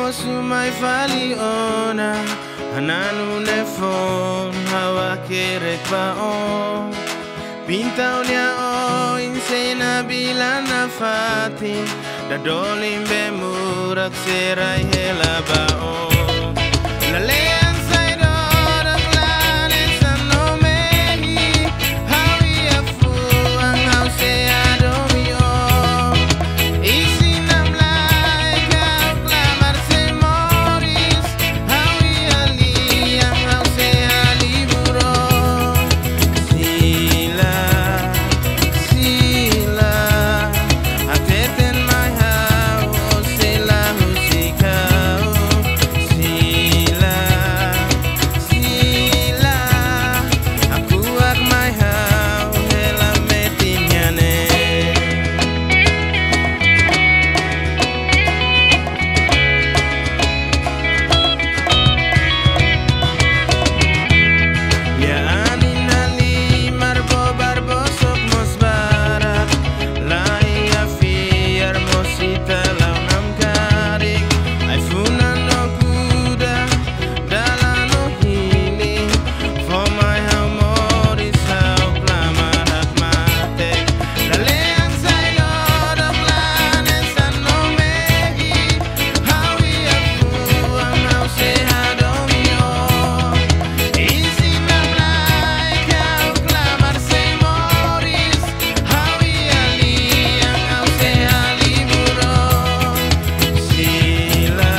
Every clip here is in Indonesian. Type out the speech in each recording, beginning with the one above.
sumai fali ona Hananu ne phone hawa kerek baon Pintau nia o insena bila na fati Dadolim be murak serai hela baon Lalean sai dorak lane sano mehi Hawi afu ang hau se adomio Isi nam lai kau klamar se moris Hawi ali ang hau se aliburo Sila, sila Ateten mai hau o sila husikau Sila, sila Aku ak mai hau hela metinyane Ya anin ali marbo barbo sok mos barak Lai afiar mosita lau nam karik Ai funan no kuda dalano hili For my hau moris hau plamarat matek Laleang sai lodok lanen sano mehi Hawi aku ang hau se hadomio Isi nam lai kau klamar se moris Hawi ali ang hau se aliburo Sila,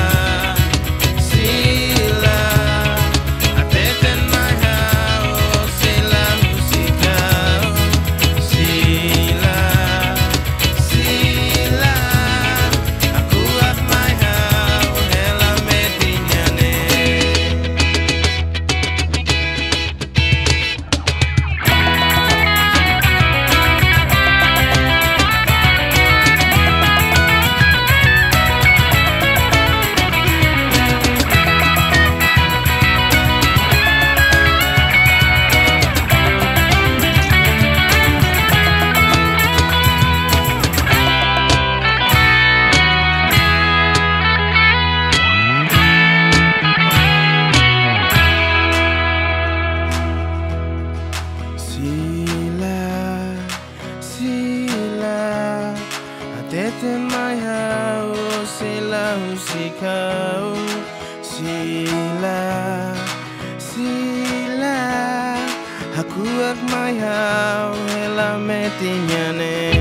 sila Ateten mai hau o sila husikau Sila, sila Aku ak mai hau hela metinyane Sila, sila Ateten mai hau o sila husikau Sila, sila Aku ak mai hau hela metinyane